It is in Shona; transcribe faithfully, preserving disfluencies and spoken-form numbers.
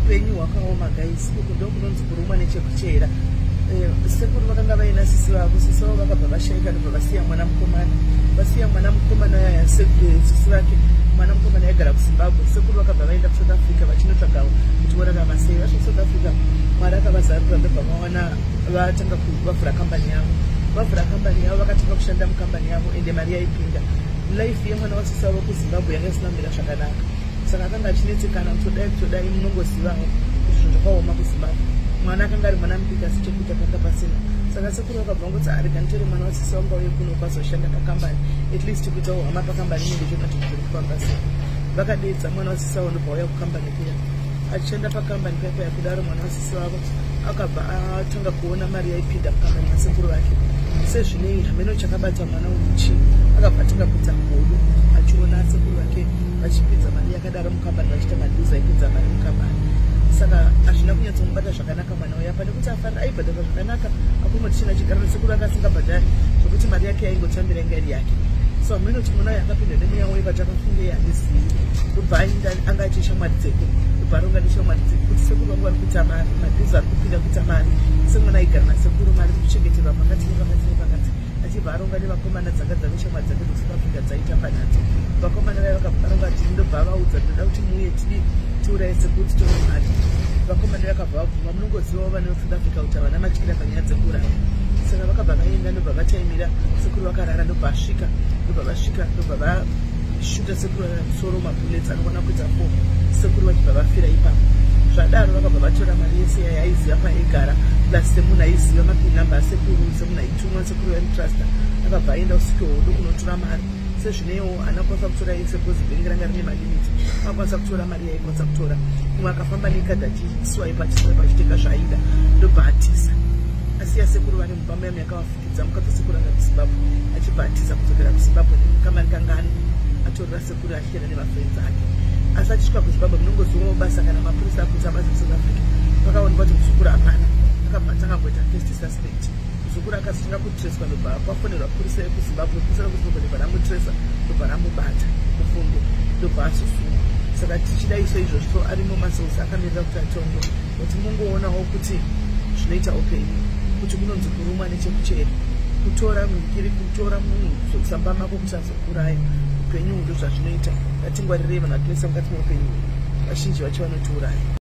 upenyu hwakaoma guys. Uku ndokunonzi kurumwa nechekuchera. Sekuru vakanga vaina sisi vavo, sisi vavo vakabva vashaika ndobva vasiya mwana mukomana. Vasiya mwana mukomana yaya sisi vake. Mwana mukomana yaigara kuZimbabwe. Sekuru vakabva vaenda kuSouth Africa vachinotsvaga kuti vorarama sei. Vasvika South Africa Mwari akavazarura ndobva vaona vatanga kuvhura kambani yavo. Vavhura kambani yavo vakatanga kushanda mukambani yavo ende mari yaipinda. Life yemwana wasisi vavo kuZimbabwe yanga isina kumira zvakanaka. Saka akanga achinetsekana kuti dai kutodai munongozivawo kuti zvinhu zvakaoma kuZimbabwe. Mwana akanga ari mwana mudiki asi chekuita panga pasina. Saka sekuru vakabva ngoti arega nditori mwana wasisi wangu auye kuno kwazoshanda pakambani, at least kuitawo hama pakambani inenge ichiona kuti zviri kufamba sei. Vakadedza mwana wasisi wavo ndobva auya kukambani kuya. Achishanda pakambani paipa kudaro mwana wasisi wavo akabva atanga kuona mari yaipinda mukambani masekuru vake. Sezvinei hameno chakabata mwana uchi akabva atanga kuita godo achiona sekuru vake vachipinza mari yakadaro mukambani vachiita madhuza aipinza mari mukambani. Saka hazvina kunyatsomubata zvakanaka mwana uya pane kuti afanira aibhadharwa zvakanaka akuma tichina chigaro sekuru anga asingabhadhari zvokuti mari yake yaingotambira inga iri yake. So hameno kuti mwana uya akapinda nemuya uye patakafunge handizivi kubva ainda anga achi shamwari dzeku kubva aronga neshamwari dzeku kuti sekuru vangu vari kuita mari madhuza ari kupinda kuita mari semwana aigara nasekuru mari kuchengeterwa pakati nepakati nepakati achibva aronga nevakomana dzanga dzave shamwari dzake dzeSouth Africa dzaitamba nadzo. Vakomana vaya vakabva varonga kuti ndobva vaudza ndoda kuti muuye tidi tiuraye sekuru titore mari. Vakomana vakabva vabvuma munongozivawo vane South Africa kuti havana matyira panyaya dzekuraya. Saka vakabva vaenda ndobva vachaimira sekuru vakarara ndobva vasvika ndobva vasvika ndobva vashuta sekuru musoro mabulets anokwana kuita four sekuru vachibva vafira ipapo. Zvadaro vakabva vatora mari yese yaya aiziva paaigara plus semunhu aiziva mapin number asekuru semunhu aitumwa sekuru yamutrasta akabva aenda usikehodo kunotora mari. Sezvinewo anakwanisa kutora yese kozi bhengi ranga rine malimiti akwanisa kutora mari yaikwanisa kutora. Mumwe akafamba nekadhi achiswaipa achiswaipa achitenga zvaaida ndobva atiza. Asiya sekuru vane mubamba yamu yakavafukidza mukadzi sekuru anga kuZimbabwe achibva atiza kudzokera kuZimbabwe nemukamani kangani atorera sekuru achienda nemafriends ake. Asi achisvika kuZimbabwe munongozivawo basa kana mapurisa akuita basa kuSouth Africa vakaonekwa kuti muzukuru hapana akabva atanga kuita first suspect. Muzukuru akasvika kutreswa ndobva kwafonerwa purisa yekuZimbabwe purisa rekuZimbabwe ndobva ramutresa ndobva ramubata mufundo ndobva asosungwa. Saka tichida iso izvozvo arimo masosi akamirira kuti atongo kuti mungoonawo kuti zvinoita upenyu kuti kunonzi kurumwa nechekuchera kutora mukiri kutora munhu zvokusamba mako kuti azokuraya upenyu ndo zvazvinoita. Ngatingwarirei vanhu vatinesa mukati meupenyu vazhinji vacho vanotiuraya.